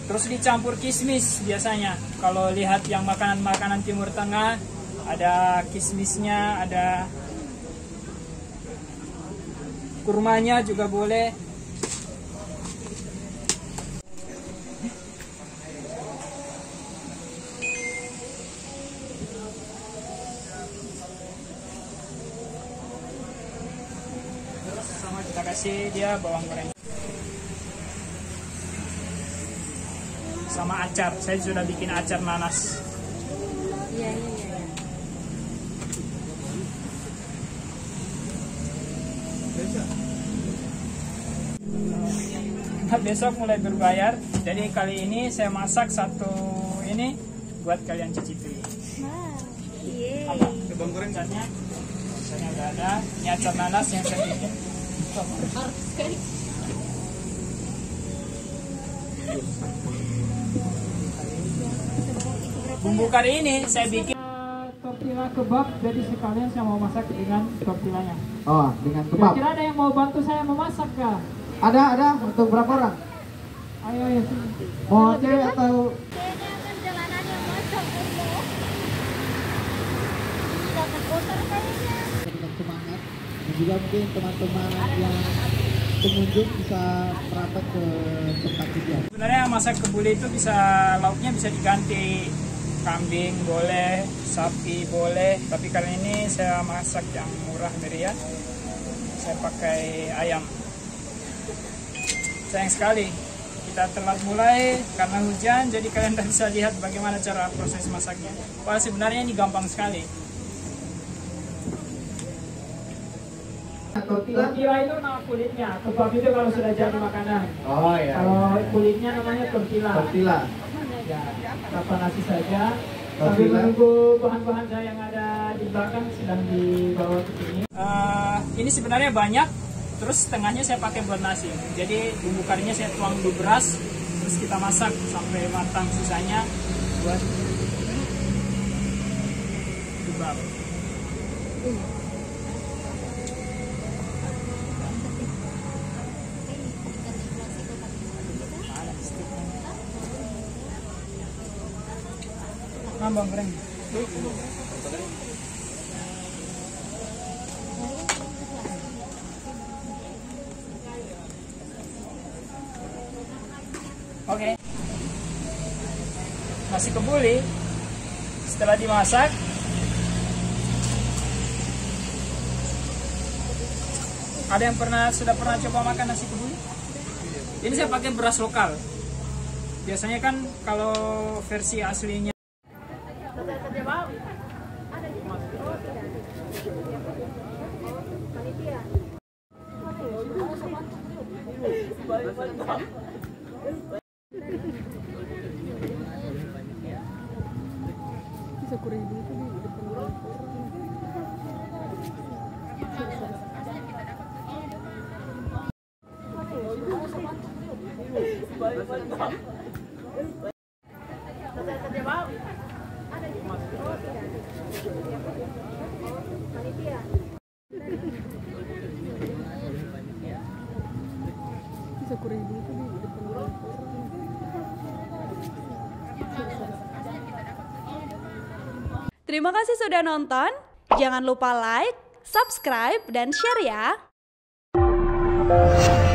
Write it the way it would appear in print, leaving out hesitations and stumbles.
Terus dicampur kismis biasanya. Kalau lihat yang makanan-makanan Timur Tengah, ada kismisnya, ada kurmanya juga boleh. Terus sama kita kasih dia bawang goreng. Sama acar, saya sudah bikin acar nanas. Iya. Nah, besok mulai berbayar. Jadi kali ini saya masak satu ini buat kalian cicipi. Wow. Yeay. Apa? Bawang goreng caranya? Misalnya udah ada. Ini acar nanas yang saya bikin. Bumbu kari ini saya bikin tortilla kebab, jadi sekalian saya mau masak dengan tortillanya. Oh, dengan kebab. Kira-kira ada yang mau bantu saya memasak kah? Ada. Untuk berapa orang? Ayo. Mau cewek atau? Kayaknya kan jalanan yang macam itu. Dapat kotor kayaknya. Dengan semangat dan juga mungkin teman-teman yang pengunjung bisa merapat ke tempat tujuan. Sebenarnya masak kebuli itu bisa, lauknya bisa diganti. Kambing boleh, sapi boleh, tapi kali ini saya masak yang murah meriah. Saya pakai ayam. Sayang sekali kita telat mulai karena hujan, jadi kalian tidak bisa lihat bagaimana cara proses masaknya. Padahal sebenarnya ini gampang sekali. Tortilla itu nama kulitnya, kebab itu kalau sudah jadi makanan. Oh iya. Kalau kulitnya namanya tortilla. Tortilla. Ya, tanpa nasi saja. Sambil Tortilla. menunggu bahan-bahan saya yang ada di belakang sedang dibawa ke sini. Ini sebenarnya banyak, terus setengahnya saya pakai buat nasi. Jadi bumbu karinya saya tuang di beras, terus kita masak sampai matang, sisanya buat kebab. Bawang goreng. Oke. Nasi kebuli setelah dimasak, ada yang sudah pernah coba makan nasi kebuli? Ini saya pakai beras lokal. Biasanya kan kalau versi aslinya Terima kasih sudah nonton. Jangan lupa like, subscribe, dan share ya.